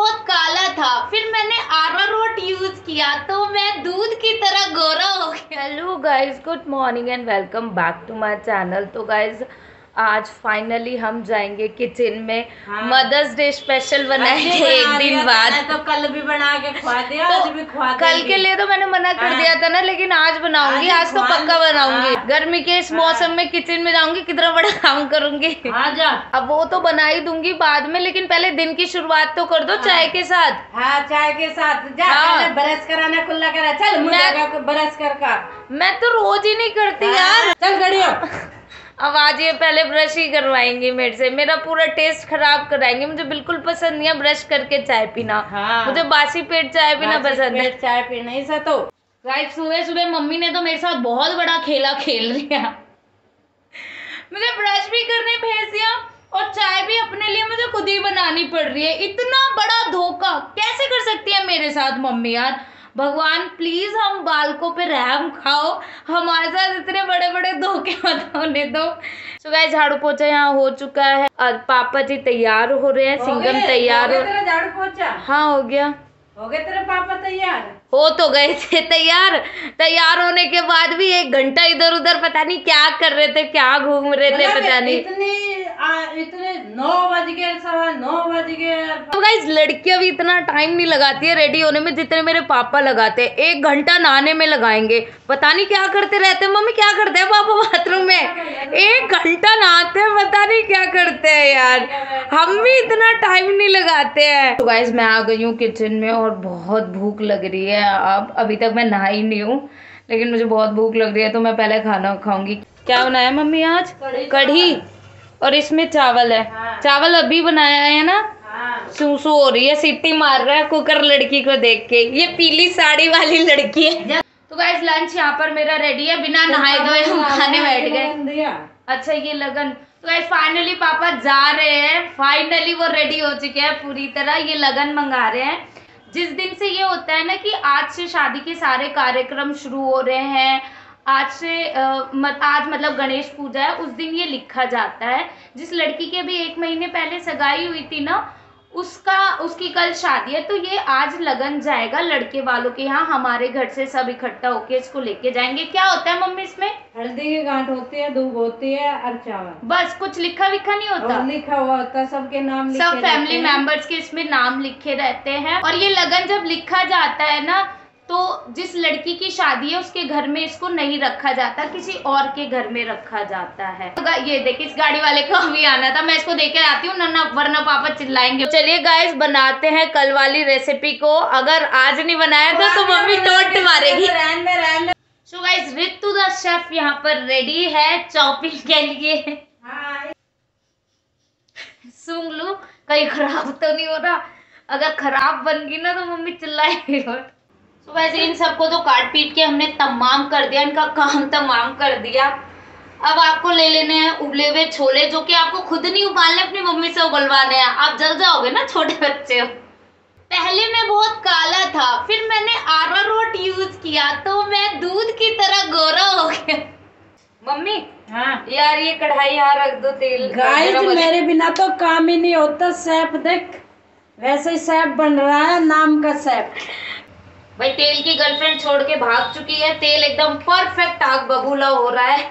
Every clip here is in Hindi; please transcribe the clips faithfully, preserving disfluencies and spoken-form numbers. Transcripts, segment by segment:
बहुत काला था, फिर मैंने अरारोट यूज किया तो मैं दूध की तरह गोरा हो गया। Hello guys, good morning and welcome back to my channel. तो गाइस आज फाइनली हम जाएंगे किचन में। हाँ। मदर्स डे स्पेशल बनाएंगे एक दिन बाद। तो कल भी बना के खवा दिया, तो आज भी खवा कल के लिए तो मैंने मना कर हाँ। दिया था ना, लेकिन आज बनाऊंगी। आज, आज तो पक्का बनाऊंगी। हाँ। गर्मी के इस हाँ। मौसम में किचन में जाऊंगी, कितना बड़ा काम करूंगी। हाँ जा। अब वो तो बना ही दूंगी बाद में, लेकिन पहले दिन की शुरुआत तो कर दो। हाँ। चाय के साथ। हाँ चाय के साथ जा। हाँ। ब्रश कराना खुला करा, चल मैं ब्रश कर का। मैं तो रोज ही नहीं करती यार। चल गड़ियो। अब आज ये पहले ब्रश ही करवाएंगे मेरे से, मेरा पूरा टेस्ट खराब कराएंगे। मुझे बिल्कुल पसंद नहीं है ब्रश करके चाय पीना। हाँ। मुझे बासी पेट चाय पीना पसंद है। चाय पीना ही सा तो राइट। सुबह सुबह मम्मी ने तो मेरे साथ बहुत बड़ा खेला खेल लिया। मुझे ब्रश भी करने भेज दिया और चाय भी अपने लिए मुझे खुद ही बनानी पड़ रही है। इतना बड़ा धोखा कैसे कर सकती है मेरे साथ मम्मी यार। भगवान प्लीज हम बालकों पे रहम खाओ, हमारे साथ इतने बड़े बड़े धोखे मत होने दो। सो गाइस झाड़ू पोछा यहाँ हो चुका है और पापा जी तैयार हो रहे हैं। सिंघम तैयार हो, तेरा झाड़ू पोछा हाँ हो गया। हो गए तेरे पापा तैयार? हो तो गए थे तैयार। तैयार होने के बाद भी एक घंटा इधर उधर पता नहीं क्या कर रहे थे, क्या घूम रहे थे पता नहीं। इतने आ, इतने नौ बज गए, सवा नौ बज गए। तो गाइस लड़कियां भी इतना टाइम नहीं लगाती है रेडी होने में जितने मेरे पापा लगाते हैं। एक घंटा नहाने में लगाएंगे, पता नहीं क्या करते रहते हैं। मम्मी क्या करते हैं पापा बाथरूम में? एक घंटा नहाते हैं, पता नहीं क्या करते हैं यार। हम भी इतना टाइम नहीं लगाते हैं। तो गाइस मैं आ गई हूँ किचन में और बहुत भूख लग रही है। अब अभी तक मैं नहाई नहीं हूँ, लेकिन मुझे बहुत भूख लग रही है तो मैं पहले खाना खाऊंगी। क्या बनाया मम्मी आज? कढ़ी और इसमें चावल है। हाँ। चावल अभी बनाया है ना? हाँ। सूसू हो रही है, सीटी मार रहा है कुकर लड़की को देख के। ये पीली साड़ी वाली लड़की है। तो गाइस लंच यहाँ पर मेरा रेडी है, बिना नहाए धोए हम खाने बैठ गए। अच्छा ये लगन। तो गाइस फाइनली पापा जा रहे हैं, फाइनली वो रेडी हो चुके हैं पूरी तरह। ये लगन मंगा रहे हैं। जिस दिन से ये होता है ना कि आज से शादी के सारे कार्यक्रम शुरू हो रहे हैं, आज से आ, मत, आज मतलब गणेश पूजा है, उस दिन ये लिखा जाता है। जिस लड़की के भी एक महीने पहले सगाई हुई थी ना, उसका उसकी कल शादी है, तो ये आज लगन जाएगा लड़के वालों के यहाँ। हमारे घर से सब इकट्ठा होके इसको लेके जाएंगे। क्या होता है मम्मी इसमें? हल्दी की गांठ होती है, दूध होती है और चावल, बस। कुछ लिखा विखा नहीं होता? लिखा हुआ होता है, सबके नाम, सब फैमिली मेंबर्स के इसमें नाम लिखे रहते हैं। और ये लगन जब लिखा जाता है ना, तो जिस लड़की की शादी है उसके घर में इसको नहीं रखा जाता, किसी और के घर में रखा जाता है। तो ये देखिए इस गाड़ी वाले को भी आना था, मैं इसको देके आती हूँ ना, वरना पापा चिल्लाएंगे। चलिए गाइस बनाते हैं कल वाली रेसिपी को। अगर आज नहीं बनाया था तो मम्मी टोंट मारेगी। So guys Ritu the chef यहाँ पर रेडी है चॉपिंग के लिए। सूंघ लूं कहीं खराब तो नहीं हो रहा। अगर खराब बन गई ना तो मम्मी चिल्लाएगी। तो वैसे इन सबको तो काट पीट के हमने तमाम कर दिया, इनका काम तमाम कर दिया। अब आपको ले लेने हैं उबले हुए छोले, जो कि आपको खुद नहीं उबालने, अपनी मम्मी से उबलवाने हैं। आप जल जाओगे ना, छोटे बच्चे हो। पहले मैं बहुत काला था, फिर मैंने अरारोट यूज किया तो मैं दूध की तरह गोरा हो गया। मम्मी हाँ यार ये कढ़ाई यहाँ रख दो, तेल। गाइस मेरे बिना तो काम ही नहीं होता। सैफ देख, वैसे ही सैफ बन रहा है, नाम का सैफ। भाई तेल की गर्लफ्रेंड छोड़ के भाग चुकी है। तेल एकदम परफेक्ट आग बबूला हो रहा है।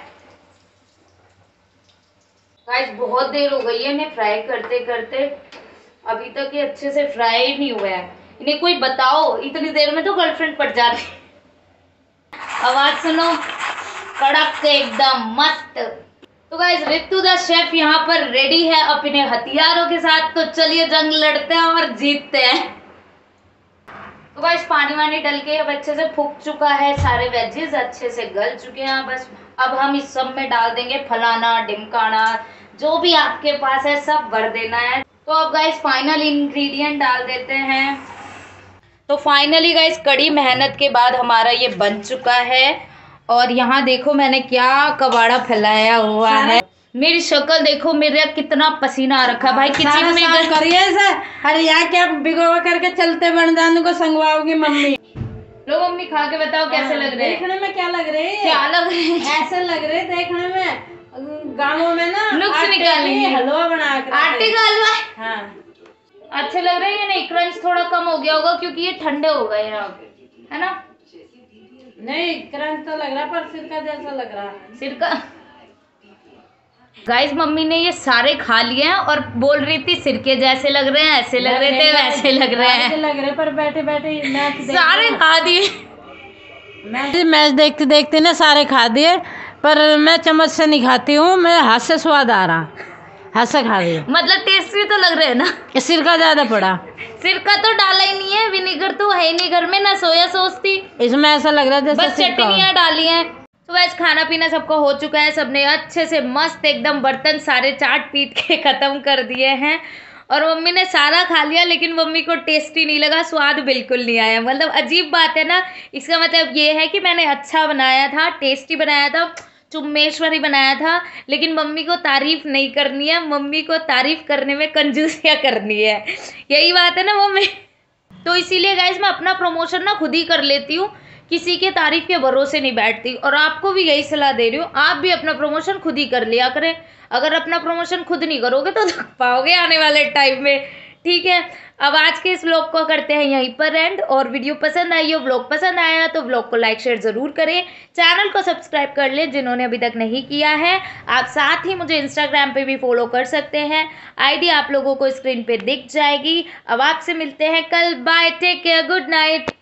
गाइस बहुत देर हो गई है इन्हें फ्राई करते करते, अभी तक ये अच्छे से फ्राई ही नहीं हुआ है। इन्हें कोई बताओ, इतनी देर में तो गर्लफ्रेंड पड़ जाती। आवाज सुनो, कड़क एकदम मस्त। तो गाइस रितु द शेफ यहाँ पर रेडी है अपने हथियारों के साथ। तो चलिए जंग लड़ते हैं और जीतते हैं। तो गाइस पानी वानी डल के अब अच्छे से फूक चुका है, सारे वेजेस अच्छे से गल चुके हैं। बस अब हम इस सब में डाल देंगे फलाना डिमकाना, जो भी आपके पास है सब भर देना है। तो अब गाइस फाइनल इंग्रेडिएंट डाल देते हैं। तो फाइनली गाइस कड़ी मेहनत के बाद हमारा ये बन चुका है। और यहाँ देखो मैंने क्या कबाड़ा फैलाया हुआ है। मेरी शक्ल देखो, मेरा कितना पसीना आ रखा है भाई। किचन में करिए सर, अरे यहाँ क्या भिगोवा करके चलते बन जाने को संगवाओगी मम्मी। लो मम्मी खा के बताओ कैसे लग रहे हैं। देखने में क्या लग रहे हैं? क्या लग रहे हैं? ऐसे लग रहे देखने में। गाँवों में ना नुक्स निकालेंगे, हलवा बना कर, आटे का हलवा। हाँ अच्छे लग रहे हैं या नहीं? क्रंच थोड़ा कम हो गया होगा क्योंकि ये ठंडे हो गए हैं अब, है ना? नहीं क्रंच तो लग रहा पर सिरका जैसा लग रहा है। सिरका। गाइस मम्मी ने ये सारे खा लिए हैं और बोल रही थी सिरके जैसे लग रहे हैं, ऐसे लग रहे थे, वैसे लग रहे हैं, लग रहे पर बैठे बैठे मैच सारे खा दिए। मैच मैच देखते देखते ना सारे खा दिए, पर मैं चम्मच से नहीं खाती हूँ, मैं हाथ से स्वाद आ रहा, हाथ से खा रही हूँ। मतलब टेस्टी तो लग रहे हैं ना? सिरका ज्यादा पड़ा। सिरका तो डाला ही नहीं है, विनेगर तो है ही नहीं घर में, ना सोया सॉस थी, इसमें ऐसा लग रहा है जैसे बस चटनियाँ डाली हैं। तो वैसे खाना पीना सबका हो चुका है, सबने अच्छे से मस्त एकदम बर्तन सारे चाट पीट के खत्म कर दिए हैं और मम्मी ने सारा खा लिया, लेकिन मम्मी को टेस्टी नहीं लगा, स्वाद बिल्कुल नहीं आया। मतलब अजीब बात है ना, इसका मतलब ये है कि मैंने अच्छा बनाया था, टेस्टी बनाया था, चुम्मेश्वरी बनाया था, लेकिन मम्मी को तारीफ नहीं करनी है, मम्मी को तारीफ करने में कंजूसियाँ करनी है, यही बात है ना मम्मी। तो इसीलिए गाइस मैं अपना प्रमोशन ना खुद ही कर लेती हूँ, किसी के तारीफ के भरोसे नहीं बैठती, और आपको भी यही सलाह दे रही हूँ, आप भी अपना प्रमोशन खुद ही कर लिया करें। अगर अपना प्रमोशन खुद नहीं करोगे तो थक पाओगे आने वाले टाइम में, ठीक है। अब आज के इस व्लॉग को करते हैं यहीं पर एंड, और वीडियो पसंद आई हो, व्लॉग पसंद आया तो व्लॉग को लाइक शेयर ज़रूर करें, चैनल को सब्सक्राइब कर लें जिन्होंने अभी तक नहीं किया है। आप साथ ही मुझे इंस्टाग्राम पे भी फॉलो कर सकते हैं, आईडी आप लोगों को स्क्रीन पे दिख जाएगी। अब आपसे मिलते हैं कल, bye, take care, good night.